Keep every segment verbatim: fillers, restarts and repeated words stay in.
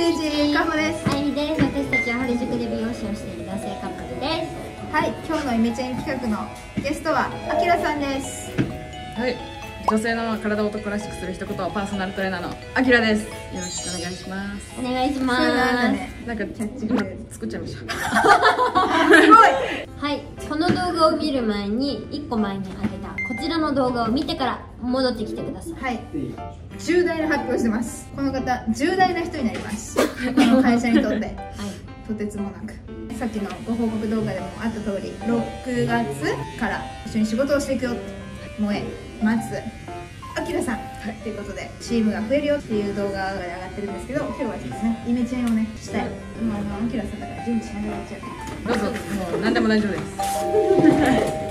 口かほです。 あいみです。私たちは原宿で美容師をしている男性カップルです。 はい、今日のイメチェン企画のゲストはあきらさんです。 はい、女性の体を男らしくする一言、パーソナルトレーナーのあきらです。よろしくお願いします。 お願いします。 なんかキャッチフレーズ作っちゃいました。 すごい。 はい、この動画を見る前にいっこまえにあげたこちらの動画を見てから戻ってきてください。 はい、重大な発表してます。この方重大な人になります。この会社にとって、はい、とてつもなく。さっきのご報告動画でもあった通り、ろくがつから一緒に仕事をしていくよ。萌え、待つ、あきらさん、はい、ということでチームが増えるよっていう動画が上がってるんですけど、今日はちょっとねイメチェンをねしたい。もうあのあきらさんだから準備しながらやっちゃう。 どうぞ、もう何でも大丈夫です。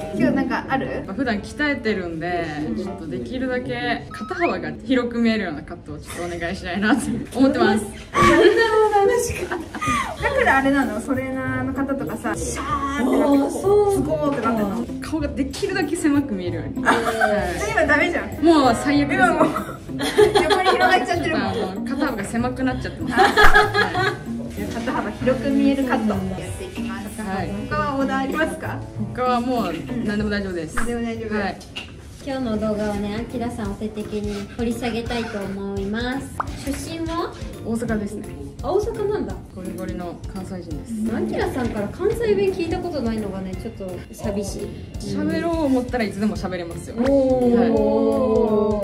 今日なんかある？ 普段鍛えてるんで、ちょっとできるだけ肩幅が広く見えるようなカットをちょっとお願いしたいなと思ってます。 そんな話か。だからあれなの、トレーナーの方とかさ、シャーってなってこう、すごーってなってるの。 顔ができるだけ狭く見えるように。 今ダメじゃん。 もう最悪です。 今もう横に広がっちゃってるもん。 肩幅が狭くなっちゃってます。 肩幅広く見えるカットやっていきます。はい。他はオーダーありますか？ 他はもう何でも大丈夫です。 何でも大丈夫。はい。 今日の動画はね、あきらさんを徹底的に掘り下げたいと思います。出身は大阪ですね。 あ、大阪なんだ。 ゴリゴリの関西人です。 あきらさんから関西弁聞いたことないのがね、ちょっと寂しい。 喋ろう思ったらいつでも喋れますよ。 おお、はい。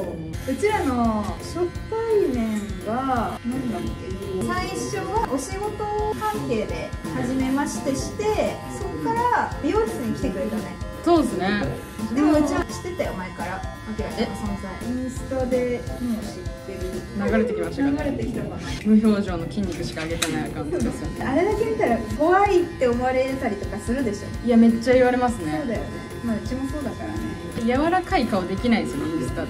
うちらの初対面が何だっけ？最初はお仕事関係で初めましてして、そこから美容室に来てくれたね。 そうですね。 でもうちは知ってたよ、前からあきらさんの存在。インスタでもう知ってる。 流れてきましたか？ 流れてきたかな。 無表情の筋肉しか上げてないアカウントですよね。 あれだけ見たら怖いって思われたりとかするでしょ。 いや、めっちゃ言われますね。 そうだよね。まあうちもそうだからね。 柔らかい顔できないですよね、インスタって。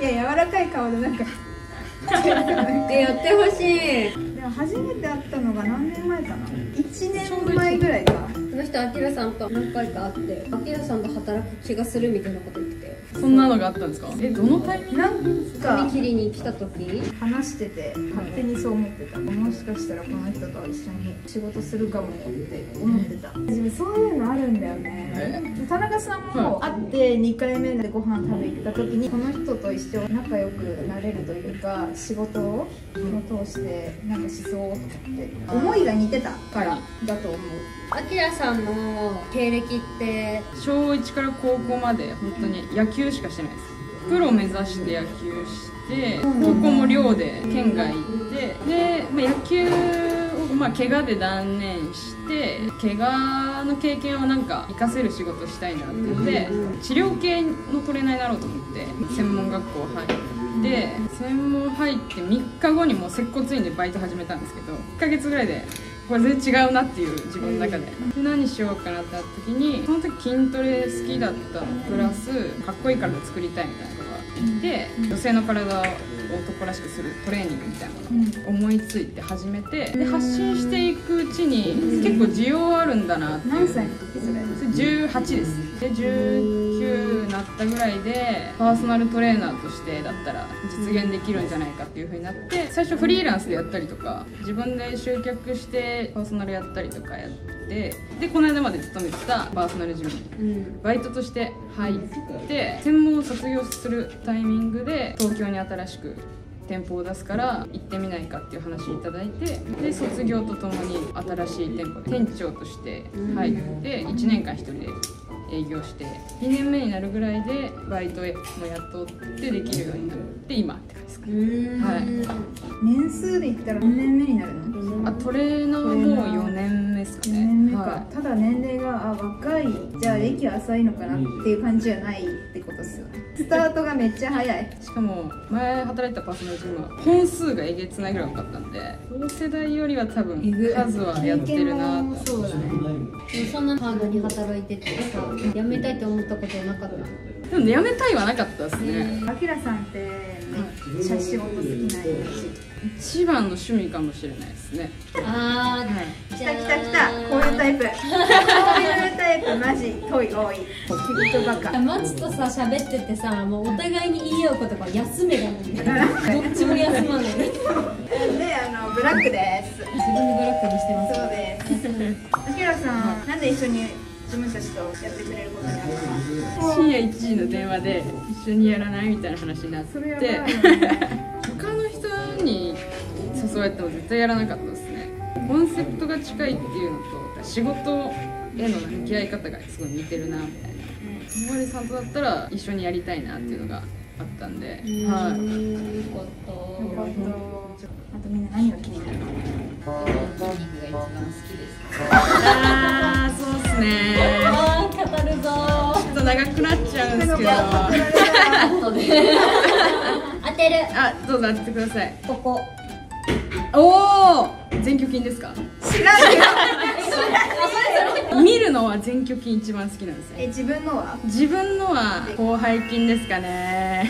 いや、柔らかい顔でなんかでやってほしい。 でも初めて会ったのが何年前かな。いちねんまえぐらいか。 この人あきらさんと何回か会ってあきらさんと働く気がするみたいなこと言ってて。 そんなのがあったんですか？え、どのタイミング？ なんか髪切りに来た時話してて勝手にそう思ってた。もしかしたらこの人と一緒に仕事するかもって思ってた。自分そういうのあるんだよね。田中さんも会ってにかいめでご飯食べ行った時にこの人と一緒仲良くなれるというか仕事を通してなんかしそうって思いが似てたからだと思う。 あきらさんの経歴ってしょういちから高校まで本当に野球しかしてないです。プロ目指して野球して高校も寮で県外行ってで、まあ、野球をまあ怪我で断念して怪我の経験をなんか活かせる仕事したいなって言って治療系のトレーナーになろうと思って専門学校入って専門入ってみっかごにもう接骨院でバイト始めたんですけどいっかげつぐらいでこれ全然違うなっていう自分の中で、で何しようかなってなった時にその時筋トレ好きだったのプラスかっこいい体作りたいみたいなのがあって女性の体を男らしくするトレーニングみたいなのを思いついて始めてで発信していくうちに結構需要あるんだなっていう。 何歳の時それ？ それじゅうはちです。でじゅうきゅうになったぐらいでパーソナルトレーナーとしてだったら実現できるんじゃないかっていう風になって最初フリーランスでやったりとか自分で集客してパーソナルやったりとかやってでこの間まで勤めてたパーソナルジムにバイトとして入って専門を卒業するタイミングで東京に新しく店舗を出すから行ってみないかっていう話いただいてで卒業とともに新しい店舗で店長として入っていちねんかんひとりで営業してにねんめになるぐらいでバイトも雇ってできるようになって今って感じですかね。はい、 年数で言ったら何年目になるの？ あトレーナーはもうよねんめですかね。 よねんめか、 はい、 ただ年齢があ若いじゃあ歴浅いのかなっていう感じじゃないってことですよね。スタートがめっちゃ早い。 しかも前働いたパーソナルジムは本数がえげつないぐらい多かったんで同世代よりは多分数はやってるなと。 そうだね。 でもそんなハードに働いててさ辞めたいと思ったことなかった？ でも辞めたいはなかったですね。 あきらさんってめっちゃ仕事好きなイメージ。 一番の趣味かもしれないですね。 あー、 はい来た来た来た、こういうタイプこういうタイプマジ問い多い。聞くとバカ。 マチとさ喋っててさ、もうお互いに言い合うことが休めがないんだよどっちも休まないであのブラックです。 自分でブラックにしてます。 そうです。あきらさん、なんで一緒に自分たちとやってくれることになったの？ 深夜いちじの電話で一緒にやらないみたいな話になってそれやばいよね他の人に誘われても絶対やらなかったですね。コンセプトが近いっていうのと仕事への向き合い方がすごい似てるなみたいな。小森さんとだったら一緒にやりたいなっていうのがあったんで、はい。 よかった。 よかった。あとみんな何が気になるの？ 筋肉が一番好きです。 あー、そうっすね。 あー、語るぞー。 ちょっと長くなっちゃうんですけど。 後で当てる。 あ、どうぞ当ててください。 ここ。 おお、前鋸筋ですか？ 知らんよ見るのは前鋸筋一番好きなんですよ。 え、自分のは？ 自分のは広背筋ですかね。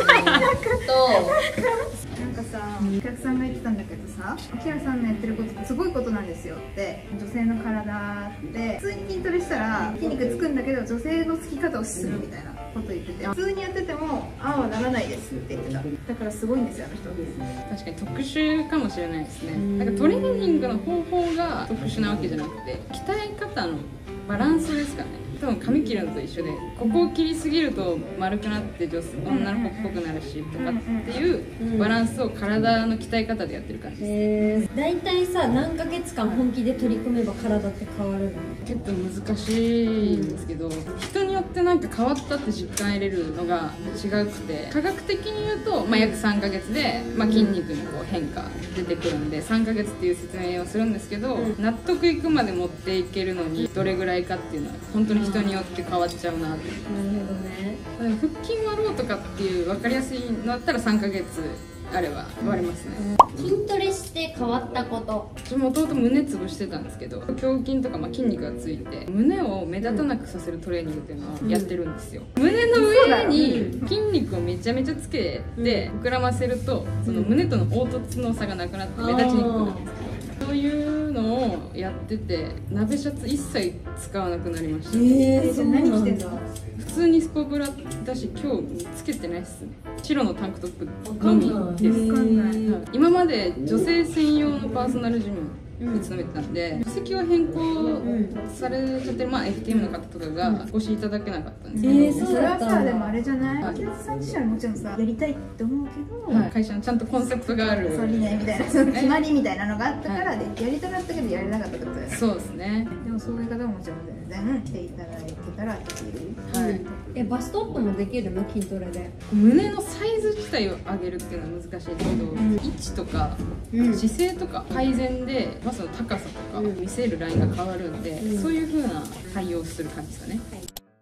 なんかさ、お客さんが言ってたんだけどさ、あきらさんのやってることってすごいことなんですよって。女性の体って普通に筋トレしたら筋肉つくんだけど、女性のつき方をするみたいなこと言ってて、普通にやっててもああはならないですって言ってた。だからすごいんですよ、あの人。 確かに特殊かもしれないですね。なんかトレーニングの方法が特殊なわけじゃなくて、鍛え方のバランスですかね。多分髪切るのと一緒で、ここを切りすぎると丸くなって女女の子っぽくなるしとかっていうバランスを体の鍛え方でやってる感じです。 えー、大体さ、何ヶ月間本気で取り組めば体って変わるの？ 結構難しいんですけど、人によってなんか変わったって実感得れるのが違くて、科学的に言うと、まあ、約さんかげつで、まあ、筋肉にこう変化出てくるんでさんかげつっていう説明をするんですけど、納得いくまで持っていけるのにどれぐらいかっていうのは本当に人によって変わっちゃうなって。 なるほどね。 腹筋割ろうとかっていう分かりやすいのだったらさんかげつあれば割れますね。 筋トレして変わったこと。 私もともと胸潰してたんですけど、胸筋とかまあ筋肉がついて胸を目立たなくさせるトレーニングっていうのをやってるんですよ。胸の上に筋肉をめちゃめちゃつけて膨らませると、その胸との凹凸の差がなくなって目立ちにくくなるんですけど、そういうのをやってて鍋シャツ一切使わなくなりました。 えー、 じゃあ何着てんの？ 普通にスポブラだし、今日つけてないっすね。白のタンクトップのみです。 わかんない。 はい、今まで女性専用のパーソナルジムに勤めてたんで、戸籍を変更されちゃってる、まあ、エフティーエム の方とかがお越しいただけなかったんですけど、 えー、 それはさ、でもあれじゃない？ はいあきらさん自身はもちろんさ、やりたいって思うけど、 はい、会社のちゃんとコンセプトがある。 そう理念みたいな、その決まりみたいなのがあったからで、やりたかったけどやれなかったってことです。 そうですね。 でもそういう方ももちろん全然来ていただいてたらできる。 はい、 え、バストアップもできるの？筋トレで。 胸のサイズ自体を上げるっていうのは難しいけど、 ん位置とか、 うん姿勢とか改善でバスの高さとか見せるラインが変わるんで、 うんそういう風な対応する感じですかね。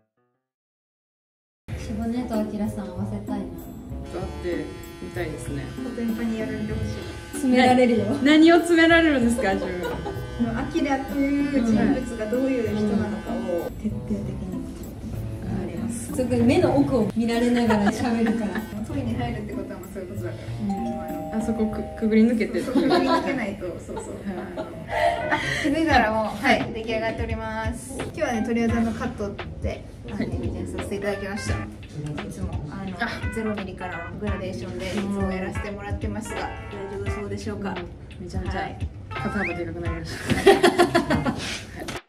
しぼねとあきらさん合わせたいな。 会ってみたいですね。 コテンパにやられてほしい。 詰められるよ。 何を詰められるんですか、自分。 このアキラという人物がどういう人なのかを徹底的にあります。 すごい目の奥を見られながら喋るから。 トイレに入るってことはもうそういうことだから。 あそこくくぐり抜けてる。 そうくぐり抜けないと、そうそう。あのあ、気づいたらもう、はい、出来上がっております。今日はね、とりあえずあのカットで、あの、エビデンスさせていただきました。いつも、あの、ゼロミリからのグラデーションで、いつもやらせてもらってますが、大丈夫そうでしょうか。 めちゃめちゃはい肩幅でかくなりました。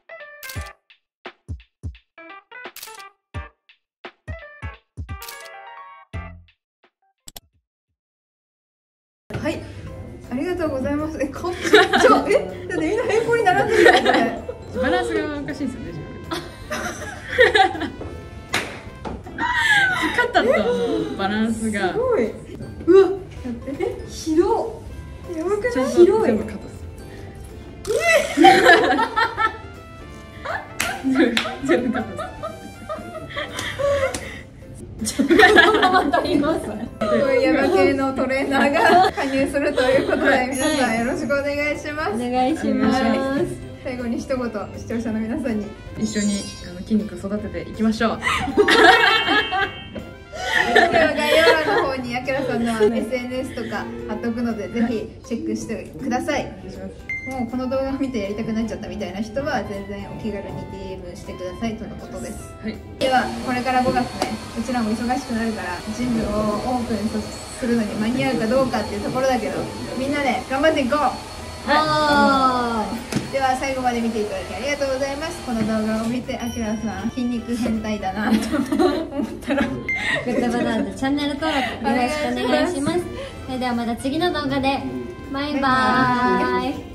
はい、ありがとうございます。え、こっち、ちょ、え、だってみんな平行に並んでるよ、これ。 バランスがおかしいんですよね、自分。肩とのバランスが。 すごい。うわ、だって、え、広。やばくない？ ちゃんと広い。 全部肩です。全部肩です。 このまま取ります。 そういうヤバ系のトレーナーが加入するということで、皆さんよろしくお願いします。 お願いします。 最後に一言、視聴者の皆さんに。 一緒にあの筋肉育てていきましょう。 は概要欄の方にあきらさんの エスエヌエス とか貼っとくので、ぜひチェックしてください。もうこの動画を見てやりたくなっちゃったみたいな人は全然お気軽に ディーエム してくださいとのことです。 はい、 ではこれからごがつね、うちらも忙しくなるからジムをオープンするのに間に合うかどうかっていうところだけど、みんなで頑張っていこう。 はでは最後まで見ていただきありがとうございます。この動画を見てあきらさん筋肉変態だなと思ったらグッドボタンとチャンネル登録よろしくお願いします。それではまた次の動画でバイバーイ。